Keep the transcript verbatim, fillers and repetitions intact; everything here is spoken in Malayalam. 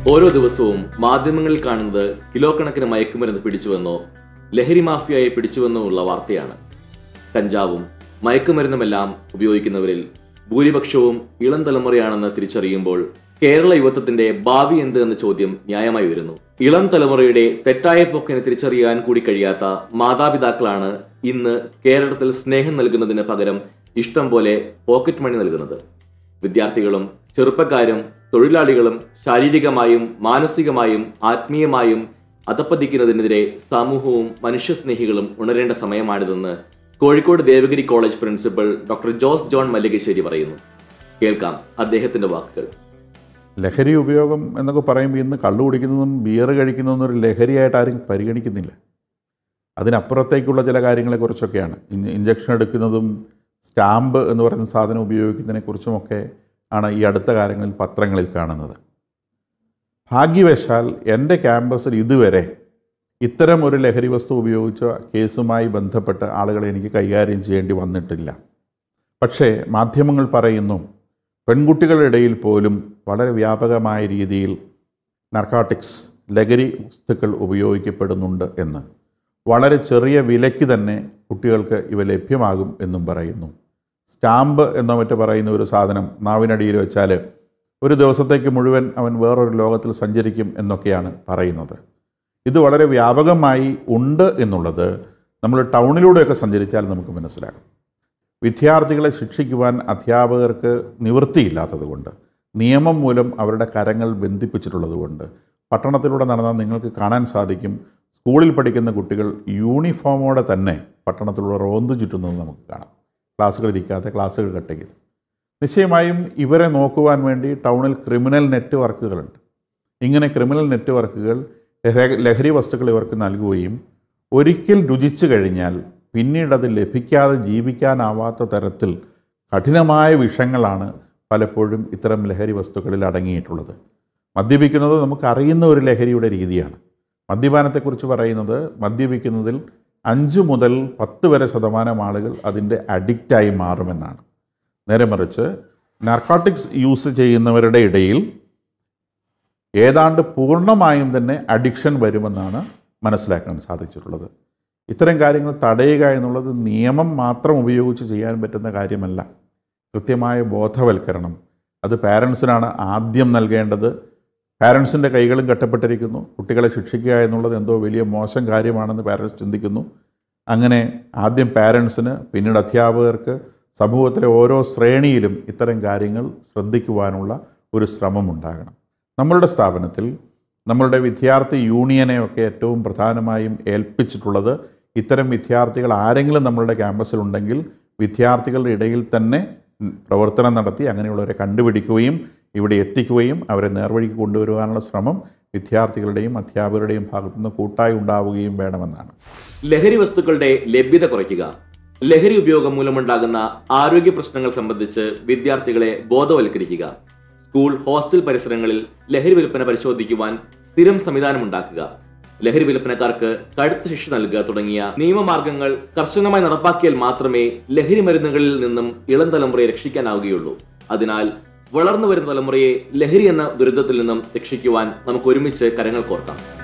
ഓരോ ദിവസവും മാധ്യമങ്ങളിൽ കാണുന്നത് കിലോ കണക്കിന് മയക്കുമരുന്ന് പിടിച്ചുവെന്നോ ലഹരി മാഫിയയെ പിടിച്ചുവെന്നോ ഉള്ള വാർത്തയാണ്. കഞ്ചാവും മയക്കുമരുന്നുമെല്ലാം ഉപയോഗിക്കുന്നവരിൽ ഭൂരിപക്ഷവും ഇളം തലമുറയാണെന്ന് തിരിച്ചറിയുമ്പോൾ കേരള യുവത്വത്തിന്റെ ഭാവി എന്ത് എന്ന ചോദ്യം ന്യായമായി വരുന്നു. ഇളം തലമുറയുടെ തെറ്റായ പോക്കിനെ തിരിച്ചറിയാൻ കൂടി കഴിയാത്ത മാതാപിതാക്കളാണ് ഇന്ന് കേരളത്തിൽ സ്നേഹം നൽകുന്നതിന് പകരം ഇഷ്ടം പോലെ പോക്കറ്റ് മണി നൽകുന്നത്. വിദ്യാർത്ഥികളും ചെറുപ്പക്കാരും തൊഴിലാളികളും ശാരീരികമായും മാനസികമായും ആത്മീയമായും അധപ്പതിക്കുന്നതിനെതിരെ സമൂഹവും മനുഷ്യസ്നേഹികളും ഉണരേണ്ട സമയമാണിതെന്ന് Kozhikode Devagiri college principal doctor Jose John Mallikassery പറയുന്നു. കേൾക്കാം അദ്ദേഹത്തിന്റെ വാക്കുകൾ. ലഹരി ഉപയോഗം എന്നൊക്കെ പറയുമ്പോൾ ഇന്ന് കള്ളു കുടിക്കുന്നതും ബിയർ കഴിക്കുന്നതും ഒരു ലഹരിയായിട്ട് ആരും പരിഗണിക്കുന്നില്ല. അതിനപ്പുറത്തേക്കുള്ള ചില കാര്യങ്ങളെക്കുറിച്ചൊക്കെയാണ്. ഇഞ്ചക്ഷൻ എടുക്കുന്നതും സ്റ്റാമ്പ് എന്ന് പറയുന്ന സാധനം ഉപയോഗിക്കുന്നതിനെക്കുറിച്ചുമൊക്കെ ആണ് ഈ അടുത്ത കാലങ്ങളിൽ പത്രങ്ങളിൽ കാണുന്നത്. ഭാഗ്യവശാൽ എൻ്റെ ക്യാമ്പസിൽ ഇതുവരെ ഇത്തരം ഒരു ലഹരി വസ്തു ഉപയോഗിച്ച കേസുമായി ബന്ധപ്പെട്ട ആളുകളെ എനിക്ക് കൈകാര്യം ചെയ്യേണ്ടി വന്നിട്ടില്ല. പക്ഷേ മാധ്യമങ്ങൾ പറയുന്നു പെൺകുട്ടികളുടെ ഇടയിൽ പോലും വളരെ വ്യാപകമായ രീതിയിൽ നർക്കോട്ടിക്സ് ലഹരി വസ്തുക്കൾ ഉപയോഗിക്കപ്പെടുന്നുണ്ട് എന്ന്. വളരെ ചെറിയ വിലയ്ക്ക് തന്നെ കുട്ടികൾക്ക് ഇവ ലഭ്യമാകും എന്നും പറയുന്നു. സ്റ്റാമ്പ് എന്നോ മറ്റോ പറയുന്ന ഒരു സാധനം നാവിനടിയിൽ വെച്ചാൽ ഒരു ദിവസത്തേക്ക് മുഴുവൻ അവൻ വേറൊരു ലോകത്തിൽ സഞ്ചരിക്കും എന്നൊക്കെയാണ് പറയുന്നത്. ഇത് വളരെ വ്യാപകമായി ഉണ്ട് എന്നുള്ളത് നമ്മൾ ടൗണിലൂടെയൊക്കെ സഞ്ചരിച്ചാൽ നമുക്ക് മനസ്സിലാകും. വിദ്യാർത്ഥികളെ ശിക്ഷിക്കുവാൻ അധ്യാപകർക്ക് നിവൃത്തിയില്ലാത്തതുകൊണ്ട്, നിയമം മൂലം അവരുടെ കരങ്ങൾ ബന്ധിപ്പിച്ചിട്ടുള്ളതുകൊണ്ട് പട്ടണത്തിലൂടെ നടന്നാൽ നിങ്ങൾക്ക് കാണാൻ സാധിക്കും സ്കൂളിൽ പഠിക്കുന്ന കുട്ടികൾ യൂണിഫോമോടെ തന്നെ പട്ടണത്തിലൂടെ റോന്തു ചുറ്റുന്നത് നമുക്ക് കാണാം. ക്ലാസ്സുകളിരിക്കാതെ ക്ലാസ്സുകൾ കട്ട് ചെയ്ത്. നിശ്ചയമായും ഇവരെ നോക്കുവാൻ വേണ്ടി ടൗണിൽ ക്രിമിനൽ നെറ്റ്വർക്കുകളുണ്ട്. ഇങ്ങനെ ക്രിമിനൽ നെറ്റ്വർക്കുകൾ ലഹരി വസ്തുക്കൾ ഇവർക്ക് നൽകുകയും ഒരിക്കൽ രുചിച്ചു കഴിഞ്ഞാൽ പിന്നീട് അത് ലഭിക്കാതെ ജീവിക്കാനാവാത്ത തരത്തിൽ കഠിനമായ വിഷങ്ങളാണ് പലപ്പോഴും ഇത്തരം ലഹരി വസ്തുക്കളിൽ അടങ്ങിയിട്ടുള്ളത്. മദ്യപിക്കുന്നത് നമുക്കറിയുന്ന ഒരു ലഹരിയുടെ രീതിയാണ്. മദ്യപാനത്തെക്കുറിച്ച് പറയുന്നത് മദ്യപിക്കുന്നതിൽ അഞ്ച് മുതൽ പത്ത് വരെ ശതമാനം ആളുകൾ അതിൻ്റെ അഡിക്റ്റായി മാറുമെന്നാണ്. നേരെ മറിച്ച് നർക്കോട്ടിക്സ് യൂസ് ചെയ്യുന്നവരുടെ ഇടയിൽ ഏതാണ്ട് പൂർണ്ണമായും തന്നെ അഡിക്ഷൻ വരുമെന്നാണ് മനസ്സിലാക്കാൻ സാധിച്ചിട്ടുള്ളത്. ഇത്തരം കാര്യങ്ങൾ തടയുക എന്നുള്ളത് നിയമം മാത്രം ഉപയോഗിച്ച് ചെയ്യാൻ പറ്റുന്ന കാര്യമല്ല. കൃത്യമായ ബോധവൽക്കരണം അത് പാരൻസിനാണ് ആദ്യം നൽകേണ്ടത്. പാരൻസിൻ്റെ കൈകളും കെട്ടപ്പെട്ടിരിക്കുന്നു. കുട്ടികളെ ശിക്ഷിക്കുക എന്നുള്ളത് എന്തോ വലിയ മോശം കാര്യമാണെന്ന് പാരൻസ് ചിന്തിക്കുന്നു. അങ്ങനെ ആദ്യം പാരൻസിന്, പിന്നീട് അധ്യാപകർക്ക്, സമൂഹത്തിലെ ഓരോ ശ്രേണിയിലും ഇത്തരം കാര്യങ്ങൾ ശ്രദ്ധിക്കുവാനുള്ള ഒരു ശ്രമമുണ്ടാകണം. നമ്മളുടെ സ്ഥാപനത്തിൽ നമ്മളുടെ വിദ്യാർത്ഥി യൂണിയനെയൊക്കെ ഏറ്റവും പ്രധാനമായും ഏൽപ്പിച്ചിട്ടുള്ളത് ഇത്തരം വിദ്യാർത്ഥികൾ ആരെങ്കിലും നമ്മളുടെ ക്യാമ്പസിലുണ്ടെങ്കിൽ വിദ്യാർത്ഥികളുടെ ഇടയിൽ തന്നെ പ്രവർത്തനം നടത്തി അങ്ങനെയുള്ളവരെ കണ്ടുപിടിക്കുകയും ഇവിടെ എത്തിക്കുകയും അവരെ നേർവഴിക്ക് കൊണ്ടുവരുവാനുള്ള ശ്രമം വിദ്യാർത്ഥികളുടെയും അധ്യാപകരുടെയും ഭാഗത്തുനിന്ന് കൂട്ടായി ഉണ്ടാവുകയും വേണമെന്നാണ്. ലഹരി വസ്തുക്കളുടെ ലഭ്യത കുറയ്ക്കുക, ലഹരി ഉപയോഗം മൂലമുണ്ടാകുന്ന ആരോഗ്യ പ്രശ്നങ്ങൾ സംബന്ധിച്ച് വിദ്യാർത്ഥികളെ ബോധവൽക്കരിക്കുക, സ്കൂൾ ഹോസ്റ്റൽ പരിസരങ്ങളിൽ ലഹരി വിൽപ്പന പരിശോധിക്കുവാൻ സ്ഥിരം സംവിധാനമുണ്ടാക്കുക, ലഹരി വിൽപ്പനക്കാർക്ക് കടുത്ത ശിക്ഷ നൽകുക തുടങ്ങിയ നിയമമാർഗങ്ങൾ കർശനമായി നടപ്പാക്കിയാൽ മാത്രമേ ലഹരി മരുന്നുകളിൽ നിന്നും ഇളം തലമുറയെ രക്ഷിക്കാനാവുകയുള്ളൂ. അതിനാൽ വളർന്നു വരുന്ന തലമുറയെ ലഹരി എന്ന ദുരിതത്തിൽ നിന്നും രക്ഷിക്കുവാൻ നമുക്ക് ഒരുമിച്ച് കരങ്ങൾ കോർക്കാം.